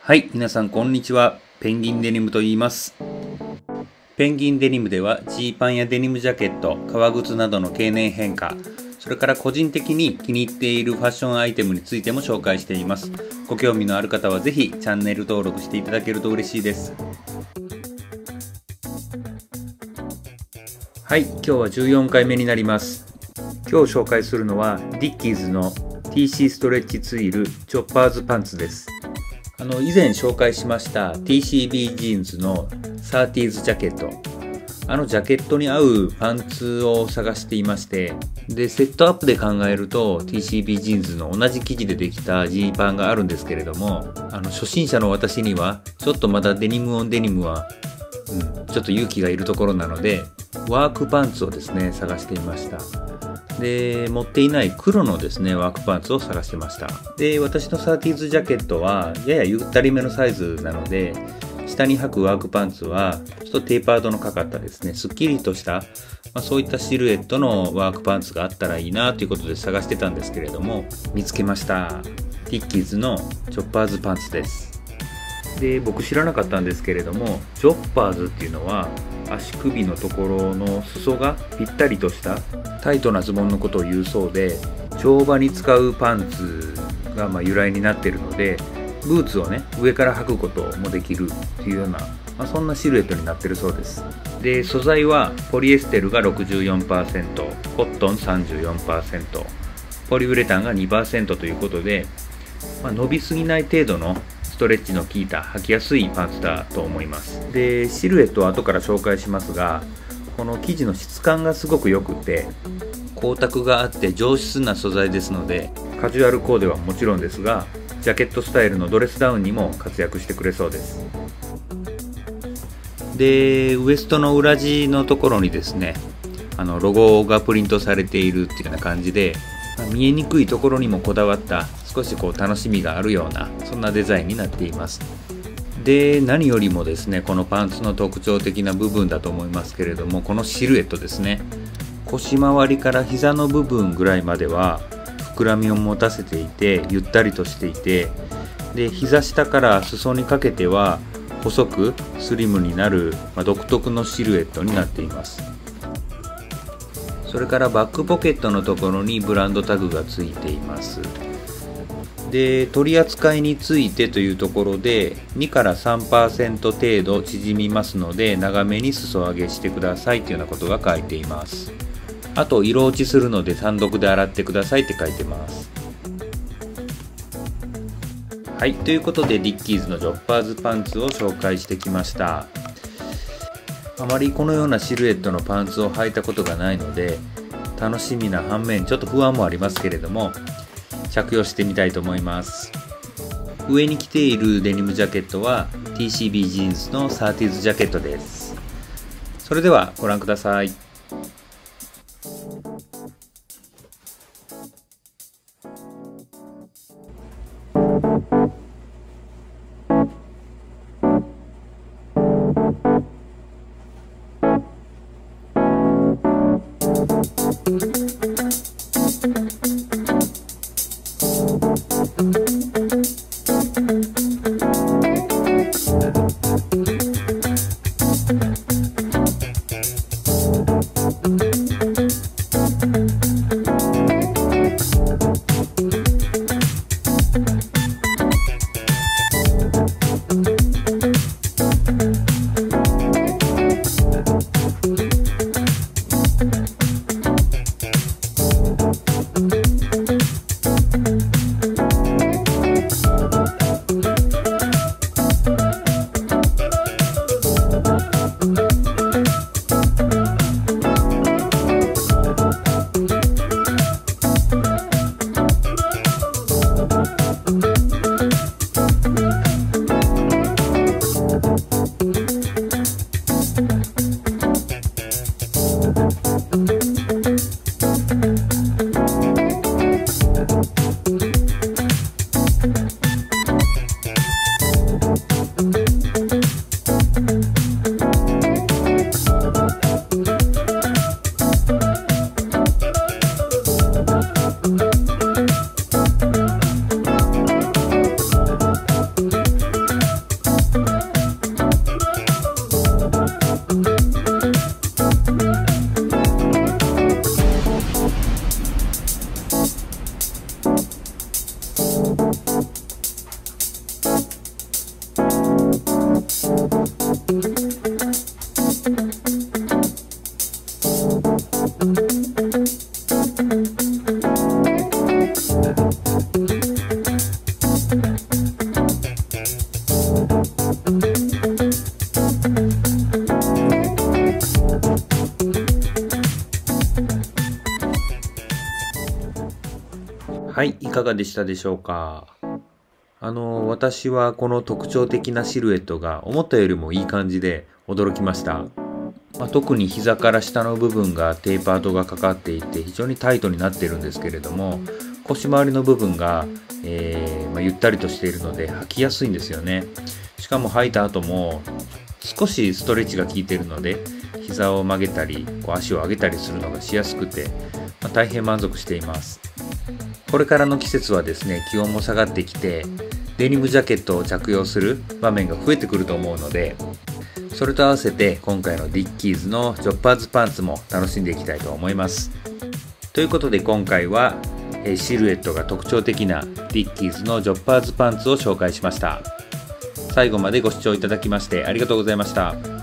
はい、皆さんこんにちは。ペンギンデニムと言います。ペンギンデニムではジーパンやデニムジャケット、革靴などの経年変化、それから個人的に気に入っているファッションアイテムについても紹介しています。ご興味のある方はぜひチャンネル登録していただけると嬉しいです。はい、今日は14回目になります。今日紹介するのはディッキーズの TC ストレッチツイルチョッパーズパンツです。以前紹介しました TCB ジーンズの 30s ジャケット。ジャケットに合うパンツを探していまして、で、セットアップで考えると TCB ジーンズの同じ生地でできたジーパンがあるんですけれども、初心者の私にはちょっとまだデニムオンデニムは、ちょっと勇気がいるところなので、ワークパンツをですね、探していました。で、持っていない黒のですね、ワークパンツを探してました。で、私の 30s ジャケットはややゆったりめのサイズなので、下に履くワークパンツはちょっとテーパードのかかったですね、すっきりとした、そういったシルエットのワークパンツがあったらいいなということで探してたんですけれども、見つけました。ディッキーズのチョッパーズパンツです。で、僕知らなかったんですけれども、チョッパーズっていうのは足首のところの裾がぴったりとしたタイトなズボンのことを言うそうで、跳馬に使うパンツが由来になっているので、ブーツをね、上から履くこともできるっていうような、そんなシルエットになっているそうです。で、素材はポリエステルが 64%、コットン 34%、ポリウレタンが 2% ということで、伸びすぎない程度のストレッチの効いた履きやすいパンツだと思います。で、シルエットは後から紹介しますが、この生地の質感がすごく良くて、光沢があって上質な素材ですので、カジュアルコーデはもちろんですが、ジャケットスタイルのドレスダウンにも活躍してくれそうです。で、ウエストの裏地のところにですね、ロゴがプリントされているっていうような感じで、見えにくいところにもこだわった少し楽しみがあるような、そんなデザインになっています。で、何よりもですね、このパンツの特徴的な部分だと思いますけれども、このシルエットですね。腰回りから膝の部分ぐらいまでは膨らみを持たせていて、ゆったりとしていて、で、膝下から裾にかけては細くスリムになる、独特のシルエットになっています。それからバックポケットのところにブランドタグがついています。で、取り扱いについてというところで2から 3% 程度縮みますので、長めに裾上げしてくださいというようなことが書いています。あと、色落ちするので単独で洗ってくださいって書いてます。はい、ということでディッキーズのチョッパーズパンツを紹介してきました。あまりこのようなシルエットのパンツを履いたことがないので、楽しみな反面ちょっと不安もありますけれども、着用してみたいと思います。上に着ているデニムジャケットは TCB ジーンズの 30s ジャケットです。それではご覧ください。 はい、いかがでしたでしょうか。私はこの特徴的なシルエットが思ったよりもいい感じで驚きました。特に膝から下の部分がテーパードがかかっていて非常にタイトになっているんですけれども、腰回りの部分が、ゆったりとしているので履きやすいんですよね。しかも履いた後も少しストレッチが効いているので、膝を曲げたり足を上げたりするのがしやすくて、大変満足しています。これからの季節はですね、気温も下がってきてデニムジャケットを着用する場面が増えてくると思うので、それと合わせて今回のディッキーズのジョッパーズパンツも楽しんでいきたいと思います。ということで今回はシルエットが特徴的なディッキーズのジョッパーズパンツを紹介しました。最後までご視聴いただきましてありがとうございました。